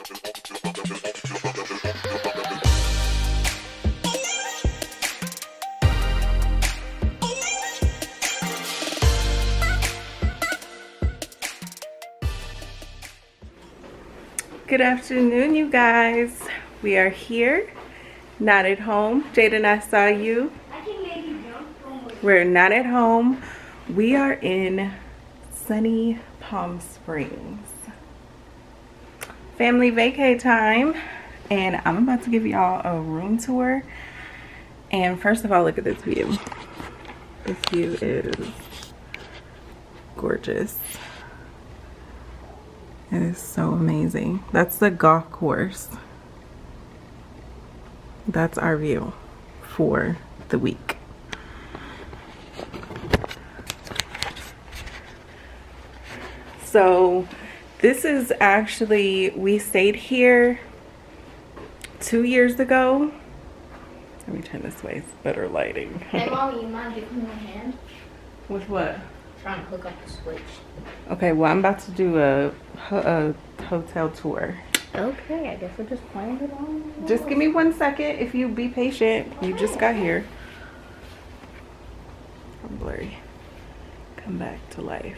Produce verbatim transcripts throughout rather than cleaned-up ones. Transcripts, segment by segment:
Good afternoon, you guys. We are here, not at home. Jaden, I saw you. We're not at home. We are in sunny Palm Springs. Family vacay time, and I'm about to give y'all a room tour. And first of all, look at this view. This view is gorgeous. It is so amazing. That's the golf course. That's our view for the week. So this is actually, we stayed here two years ago. Let me turn this way, it's better lighting. Hey Mommy, you mind giving me a hand? With what? Trying to hook up the switch. Okay, well I'm about to do a, a hotel tour. Okay, I guess we're just playing it on. Just give me one second if you be patient. You just got here. I'm blurry. Come back to life.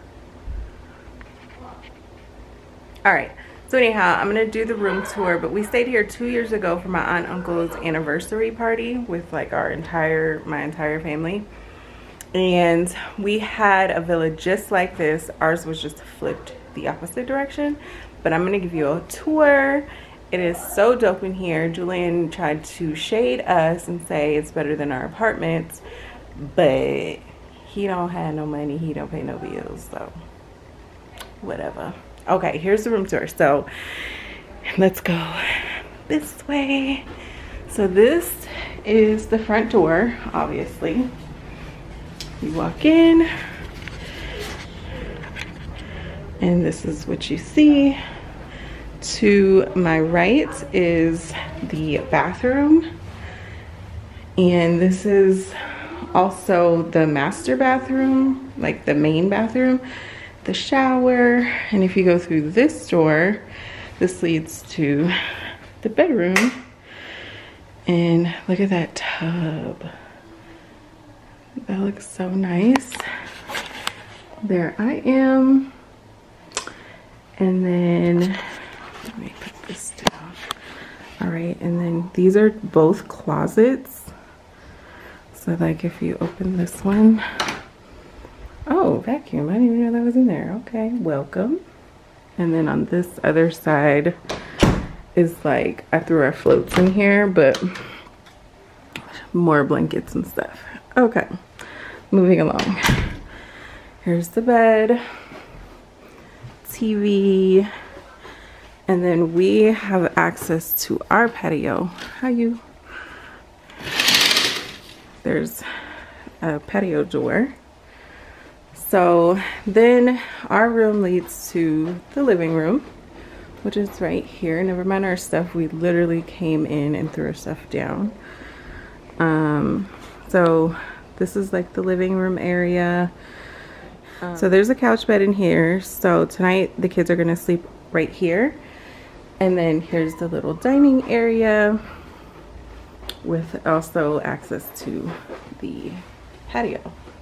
Alright, so anyhow, I'm gonna do the room tour, but we stayed here two years ago for my aunt and uncle's anniversary party with like our entire, my entire family. And we had a villa just like this. Ours was just flipped the opposite direction, but I'm gonna give you a tour. It is so dope in here. Julian tried to shade us and say it's better than our apartments, but he don't have no money, he don't pay no bills, so whatever. Okay, here's the room tour. So let's go this way. So this is the front door, obviously. You walk in, and this is what you see. To my right is the bathroom, and this is also the master bathroom, like the main bathroom, the shower. And if you go through this door, this leads to the bedroom. And look at that tub. That looks so nice. There I am. And then, let me put this down. All right, and then these are both closets. So like if you open this one, oh, vacuum, I didn't even know that was in there. Okay, welcome. And then on this other side is like, I threw our floats in here, but more blankets and stuff. Okay, moving along. Here's the bed, T V, and then we have access to our patio. How you? There's a patio door. So then our room leads to the living room, which is right here. Never mind our stuff. We literally came in and threw our stuff down. Um, so this is like the living room area. Um, so there's a couch bed in here. So tonight the kids are gonna sleep right here. And then here's the little dining area with also access to the patio.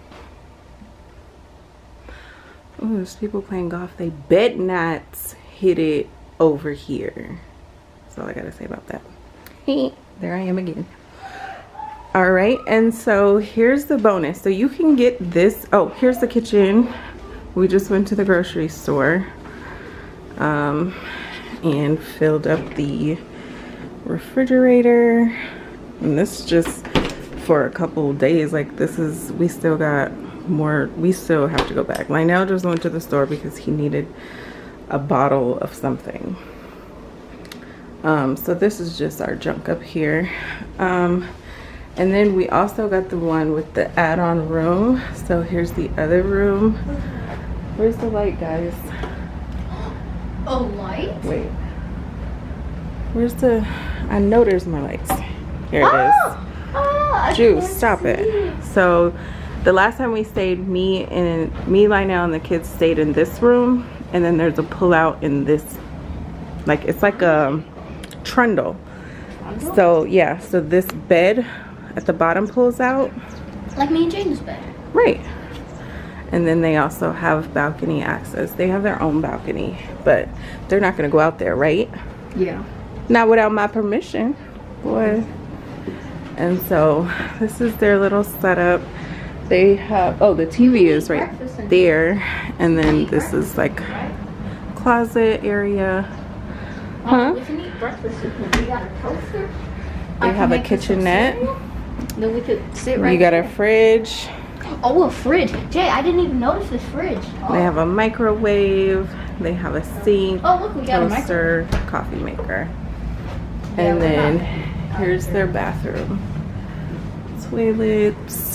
Oh, there's people playing golf. They bet not hit it over here. That's all I gotta say about that. There I am again. All right, and so here's the bonus. So you can get this. Oh, here's the kitchen. We just went to the grocery store um, and filled up the refrigerator. And this is just for a couple days. Like this is, we still got more, we still have to go back. Lionell just went to the store because he needed a bottle of something. Um, so this is just our junk up here. Um, And then we also got the one with the add-on room. So here's the other room. Where's the light, guys? A light? Wait. Where's the... I know there's more lights. Here it oh! is. Oh, Juice, stop it. So the last time we stayed, me and me, Lionell, and the kids stayed in this room. And then there's a pull-out in this like it's like a trundle. So yeah, so this bed at the bottom pulls out. Like me and Jaden's bed. Right. And then they also have balcony access. They have their own balcony, but they're not gonna go out there, right? Yeah. Not without my permission, boy. And so this is their little setup. They have, oh, the T V is right there. And then this is like closet area. Huh? We can eat breakfast with me. We got a toaster. They have a kitchenette. Then we could sit right You got there. a fridge. Oh, a fridge. Jay, I didn't even notice this fridge. Oh. They have a microwave. They have a sink, Oh, look, we got a toaster, coffee maker. Yeah, And we're then not- here's their bathroom. Toilets,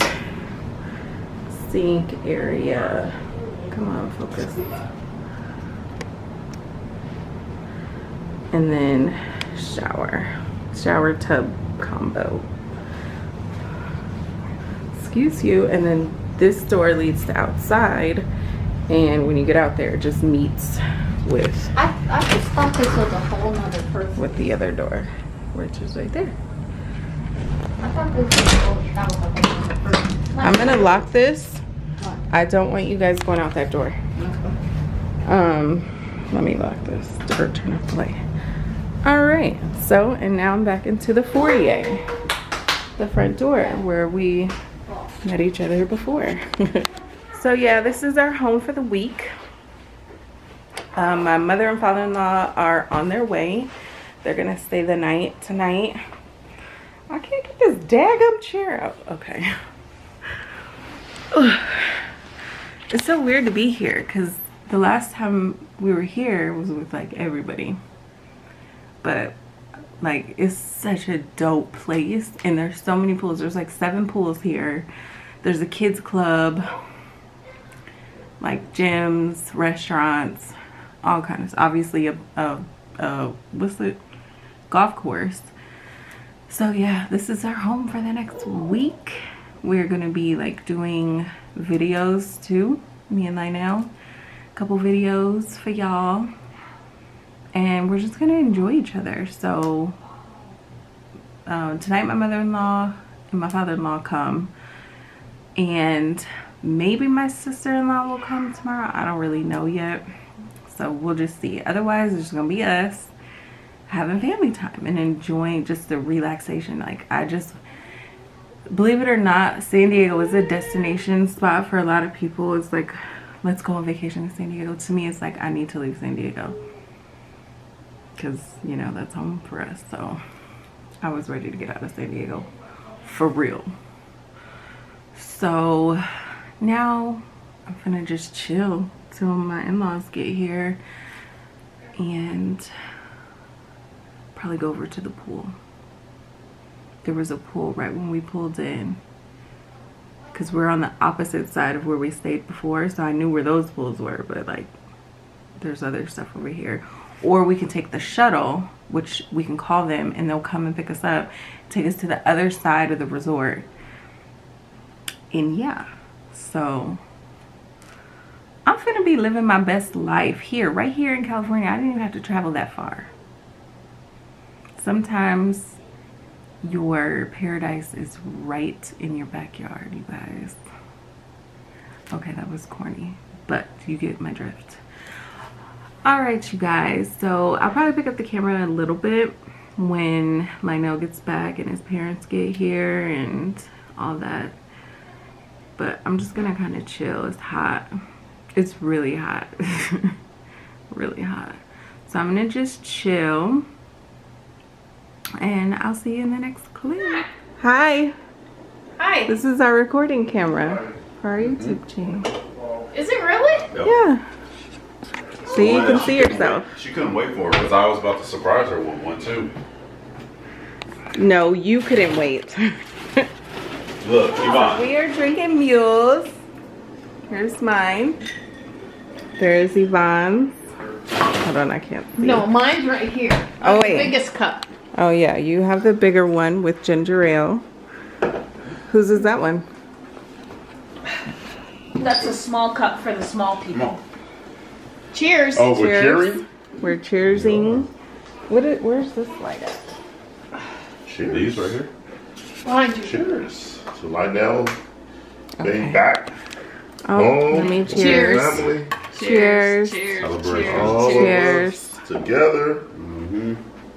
sink area. Come on, focus. And then shower. Shower tub combo. Excuse you. And then this door leads to outside. And when you get out there, it just meets with I, I just thought this was a whole nother person. with the other door, which is right there. I thought this was a whole, that was a whole nother person. I'm gonna lock this. What? I don't want you guys going out that door. Um, let me lock this or turn off the light. All right, so, and now I'm back into the foyer, the front door where we met each other before. So yeah, this is our home for the week. Um, my mother and father-in-law are on their way. They're gonna stay the night tonight. I can't get this daggum chair out. Okay. Ugh. It's so weird to be here because the last time we were here was with like everybody. But like it's such a dope place and there's so many pools. There's like seven pools here. There's a kids club, like gyms, restaurants, all kinds. Obviously a, a, a what's it, golf course. So yeah, this is our home for the next week. We're gonna be like doing videos too, me and Lionell. A couple videos for y'all. And we're just gonna enjoy each other. So uh, tonight my mother-in-law and my father-in-law come. And maybe my sister-in-law will come tomorrow. I don't really know yet. So we'll just see. Otherwise, it's just gonna be us having family time and enjoying just the relaxation. Like I just, believe it or not, San Diego is a destination spot for a lot of people. It's like, let's go on vacation to San Diego. To me, it's like, I need to leave San Diego. Because, you know, that's home for us. So I was ready to get out of San Diego. For real. So now I'm gonna just chill till my in-laws get here. And probably go over to the pool. There was a pool right when we pulled in because we're on the opposite side of where we stayed before, so I knew where those pools were, but like there's other stuff over here. Or we can take the shuttle, which we can call them and they'll come and pick us up, take us to the other side of the resort. And yeah, so I'm gonna be living my best life here, right here in California. I didn't even have to travel that far. Sometimes your paradise is right in your backyard, you guys. Okay, that was corny, but you get my drift. All right, you guys, so I'll probably pick up the camera a little bit when Lionell gets back and his parents get here and all that. But I'm just gonna kind of chill. It's hot. It's really hot. Really hot. So I'm gonna just chill. And I'll see you in the next clip. Hi. Hi. This is our recording camera for our YouTube channel. Is it really? Yep. Yeah. So you can see yourself. She couldn't wait for it because I was about to surprise her with one too. No, you couldn't wait. Look, Yvonne. We are drinking mules. Here's mine. There's Yvonne's. Hold on, I can't see. No, mine's right here. Oh, The wait. biggest cup. Oh yeah, you have the bigger one with ginger ale. Whose is that one? That's a small cup for the small Come people. on. Cheers. Oh, we're Cheers. cheering? We're cheersing. What? Is, where's this light at? Cheers. These right here. Behind you. Cheers. So Lionell being Okay. back. Oh, Home. let me with cheers. Family Cheers. Cheers. Celebrate all Cheers. of us together. Mm-hmm.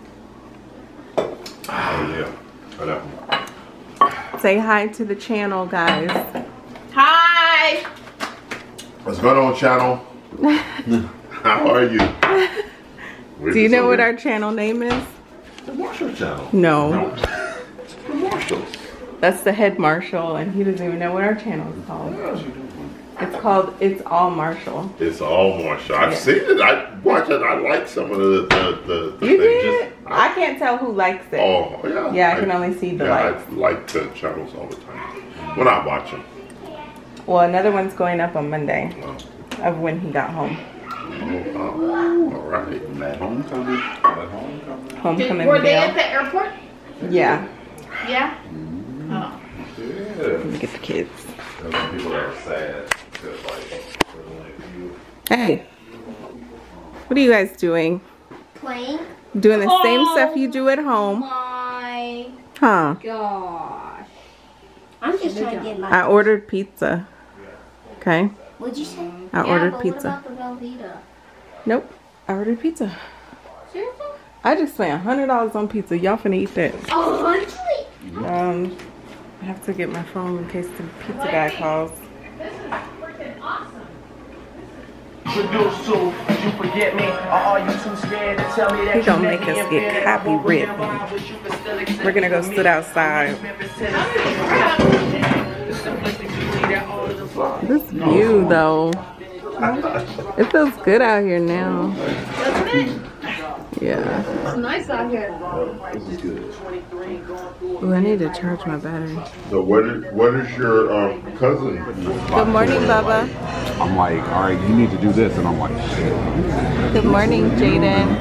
Oh yeah. Try that one. Say hi to the channel, guys. Hi. What's going on, channel? How are you? We're Do you just know over what here. our channel name is? The Marshall channel? No. The Marshalls. That's the head marshal, and he doesn't even know what our channel is called. It's called It's All Marshall. It's all Marshall. I've Yeah. seen it. I watch it. I like some of the the, the, the You things. did? Just- I can't tell who likes it. Oh, yeah. Yeah, I can only see the yeah, likes. I like the channels all the time. When I watch them. Well, another one's going up on Monday Oh, of when he got home. oh, all right. That homecoming. That homecoming. Did, Homecoming were they at video. the airport? Yeah. Yeah. Oh. Yeah. Let me get the kids. There's some people that are sad. Just like, there's only a few. Hey. What are you guys doing? Playing? Doing the same Oh. stuff you do at home? My Huh. gosh. I'm just trying to get my. I ordered pizza. Okay. What'd you say? I yeah, ordered but pizza. What about the Velveeta? Nope. I ordered pizza. Seriously? I just spent a hundred dollars on pizza. Y'all finna eat that. Oh, honestly? Um, I have to get my phone in case the pizza guy calls. This is freaking awesome. Produce you forget me, or are you too scared to tell me that He gonna you make let me us in get bed? copywritten. I won't wish you could still accept We're gonna go me. sit outside. The simplicity between that all of the flaws. This view though, it feels good out here now. Doesn't it? Yeah. It's nice out here. This is good. Ooh, I need to charge my battery. So what is, what is your um, cousin? Good morning, Bubba. I'm like, all right, you need to do this, and I'm like, shit. Good morning, Jaden.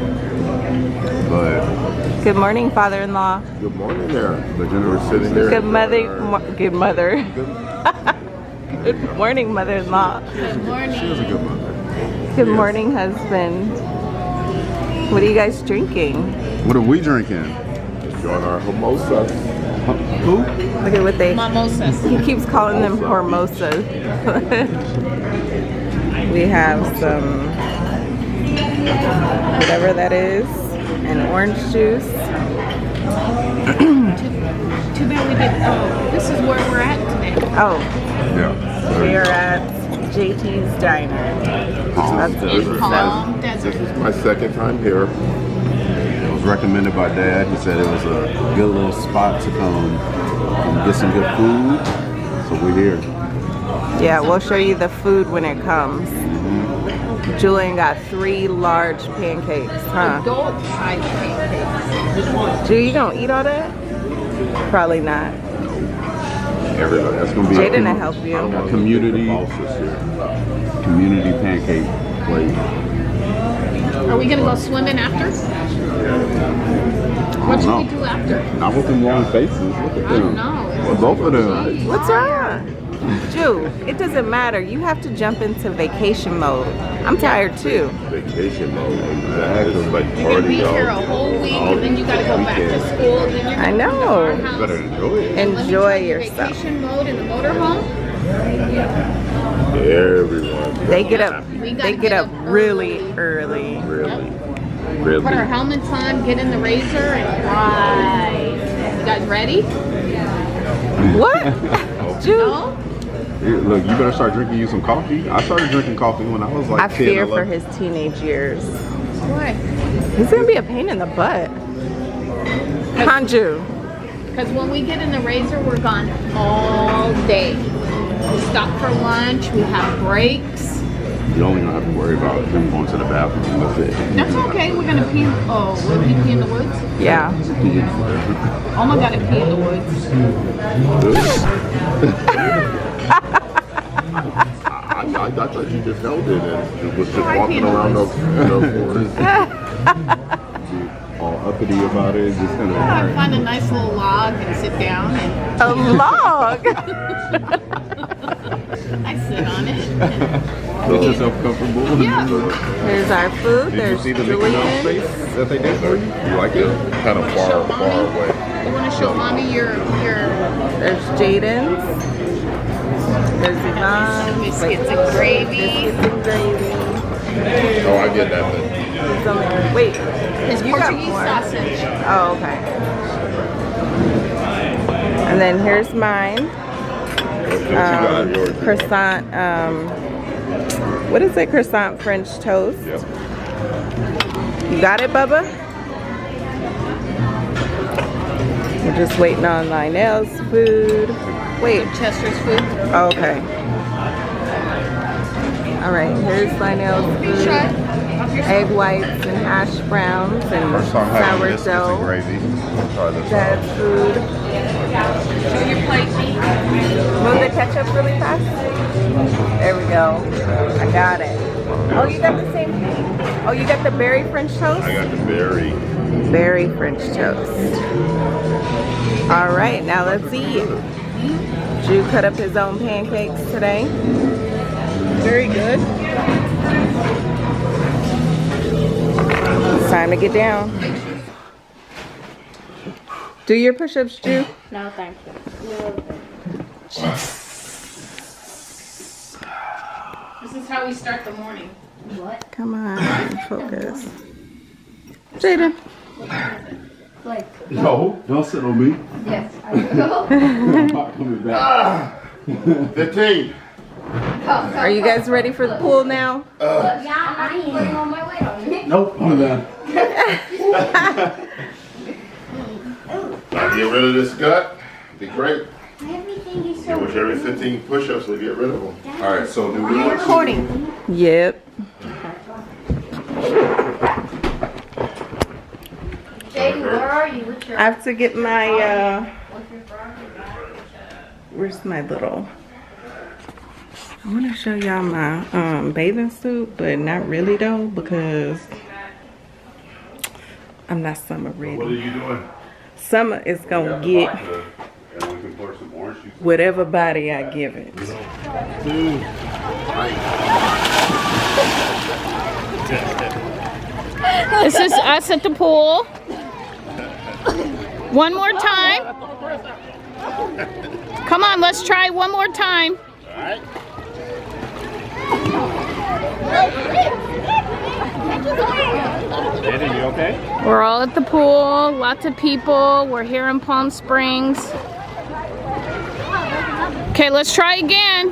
But Good morning, father-in-law. Good morning there. But you were sitting there. Good mother. mo- Good mother. Good morning, mother-in-law. Good morning. she was a good mother. Good morning, husband. What are you guys drinking? What are we drinking? Enjoying our mimosa. Who? Look at what they. Mimosas. He keeps calling them hormosas. We have some, whatever that is, and orange juice. Too bad we didn't. Oh, this is where we're at today. Oh, Yeah. we are at J T's Diner. That's Desert. easy In stuff. Palm This Desert. is my second time here. It was recommended by Dad. He said it was a good little spot to come and get some good food. So we're here. Yeah, we'll show you the food when it comes. Julian got three large pancakes, huh? Adult size pancakes. Ju, you gonna eat all that? Probably not. Everybody. That's gonna be Jaden a, will help you. a community Mimosas here. community pancake plate. Are we gonna go swimming after? What should we do after? Not with them long faces. Look at I don't them. know. Well, both of them. What's wrong? Ju, it doesn't matter. You have to jump into vacation mode. I'm tired too. Vacation mode. Exactly. It's like You're gonna party be here a all- whole week, all and then you gotta go back to weekend. school. Then you're gonna I come to know. our You house. better enjoy it. Let me Enjoy tell you, yourself. Vacation mode in the motorhome. Everyone. They get up. We They gotta get get up up really early. Really. Really. Put our helmets on, get in the razor, and ride. You guys ready? What? Ju, No? Here, look, you better start drinking you some coffee. I started drinking coffee when I was like I ten, fear for eleven. his teenage years. Why? He's gonna be a pain in the butt. Hanju. Because when we get in the razor, we're gone all day. We stop for lunch, we have breaks. You only gonna have to worry about him going to the bathroom. That's it. That's okay, we're gonna pee. Oh, will he pee in the woods? Yeah. Oh my god, I pee in the woods. I, I, I thought you just held it and was just I walking can't around the, the forest. All uppity about it, just kind I of. find a nice little log and sit down and A log. I sit on it. Get yourself comfortable. Yeah. Here's our food. Did There's you see the Mickey Mouse Julian. face that they did for you? You like it? Kind of far, Show far mommy. away. You want to show mommy your your There's Jaden's. There's Yvonne's. biscuits and gravy? Biscuits and gravy. Oh, I get that then. There's only- Wait, His you got Portuguese more. sausage. Oh, okay. And then here's mine. What you got Um, yours? croissant, um, what is it? Croissant French toast. Yep. You got it, Bubba? We're just waiting on Lionell's food. Wait. Chester's food. Oh, okay. All right, here's Lionell's food. Try. Egg whites and hash browns and First time having biscuits and sourdough. gravy. Try this Dad's out. food. Show your plate. Move the ketchup really fast. There we go. I got it. Oh, you got the same thing. Oh, you got the berry French toast? I got the berry. Berry French toast. All right, now let's eat. Drew cut up his own pancakes today. Very good. It's time to get down. Do your push-ups, Drew. No, thank you. This is how we start the morning. What? Come on, focus. Jaden. Like, No, don't sit on me. yes, I will. I'm not coming back. fifteen. Are you guys ready for the pool now? Yeah, I ain't putting all my weight on it. Nope, I'm done. Now get rid of this gut. Be great. Everything is Yeah, so which every fifteen push-ups will get rid of them. All right, so do we I'm want recording. Yep. Jaden, where are you? What's your I have to get my, uh, what's your where's my little, I want to show y'all my um, bathing suit, but not really though, because I'm not summer What are ready. you doing? Summer is gonna get And we can pour some orange juice. whatever body I give it. This is us at the pool. One more time. Come on, let's try one more time. Jaden, you okay? We're all at the pool, lots of people. We're here in Palm Springs. Okay, let's try again.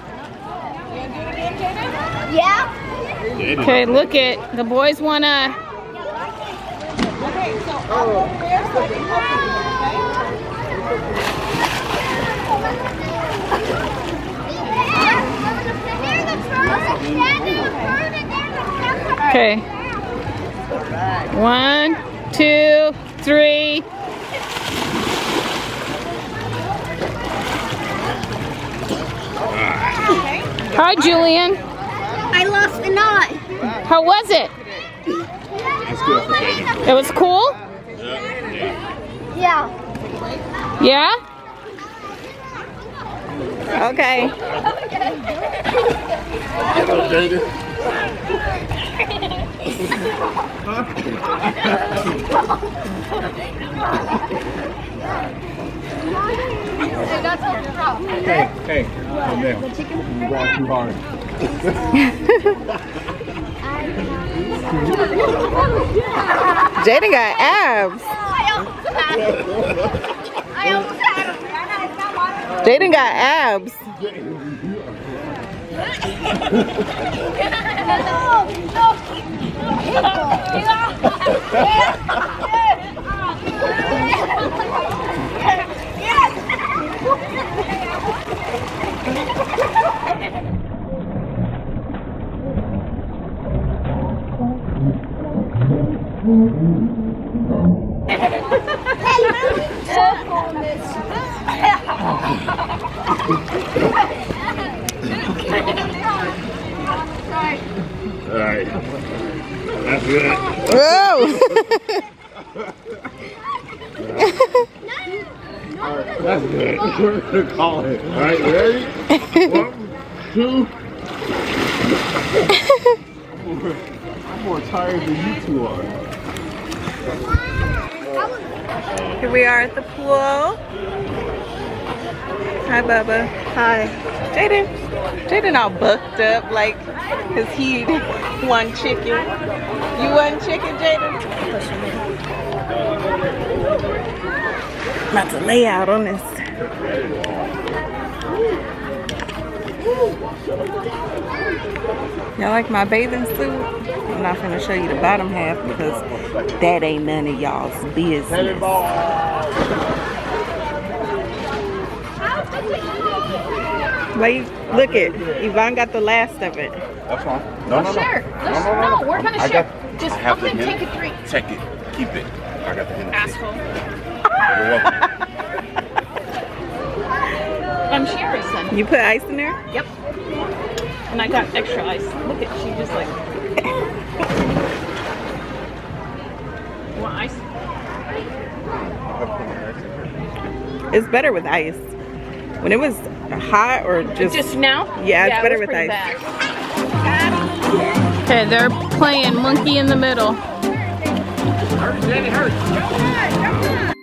Yeah? Okay, look it. The boys wanna. Okay. One, two, three. Hi, Julian. I lost the knot. How was it? That's good for Jaden. It was cool? Yeah. Yeah? Okay. Hello, Jaden. Hey, hey, calm down. You walk too hard. Jaden got abs. I almost had him. Jaden got abs. Alright. That's good. Whoa. That's good. We're gonna call it. Alright, ready? One, two. I'm more tired than you two are. Here we are at the pool. Hi, Bubba. Hi. Jaden. Jaden all bucked up like, cause he won chicken. You won chicken, Jaden? About to lay out on this. Y'all like my bathing suit? I'm not gonna show you the bottom half because that ain't none of y'all's business. Wait, look it. Yvonne got the last of it. That's fine. No, no, no. Share. Let's, No, no, no. no, we're gonna I share. got- Just I have open the and take hint. a drink. Take it. Keep it. I got the hint. Asshole. You're welcome. I'm sharing, son. You put ice in there? Yep. And I got extra ice. Look at, she just like. Want ice? It's better with ice. When it was hot or just... Just now? Yeah, it's it better was with pretty ice. bad. Okay, they're playing monkey in the middle. Hurts, Danny, hurts.